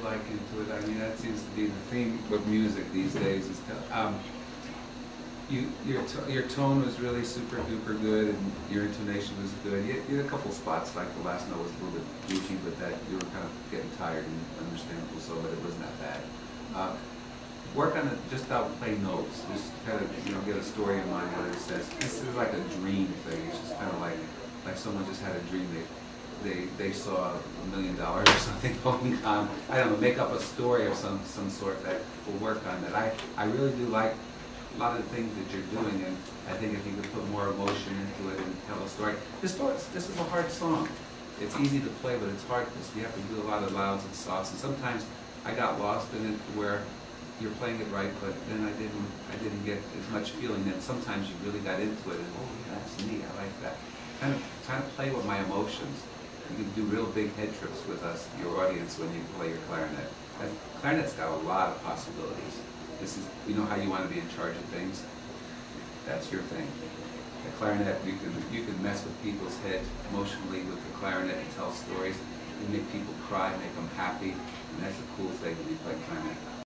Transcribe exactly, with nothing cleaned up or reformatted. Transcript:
like into it. I mean, that seems to be the theme of music these days. Is to, um, you, your to, your tone was really super duper good, and your intonation was good. You, you had a couple spots, like the last note was a little bit goofy, but that you were kind of getting tired and understandable. So, but it wasn't that bad. Uh, work on it just out play notes. Just kind of you know get a story in mind where it says this is like a dream thing. It's just kind of like like someone just had a dream. They they they saw a million dollars or something going on. I don't know. Make up a story of some some sort that will work on that. I I really do like a lot of the things that you're doing, and I think if you could put more emotion into it and tell a story. This story, this is a hard song. It's easy to play, but it's hard because you have to do a lot of louds and softs. And sometimes I got lost in it where you're playing it right, but then I didn't I didn't get as much feeling. Then sometimes you really got into it, and oh, yeah, that's neat. I like that. Kind of trying to play with my emotions. You can do real big head trips with us, your audience, when you play your clarinet. And clarinet's got a lot of possibilities. This is, you know how you want to be in charge of things? That's your thing. The clarinet, you can you can mess with people's heads emotionally with the clarinet and tell stories. You make people cry, make them happy, and that's a cool thing when you play clarinet.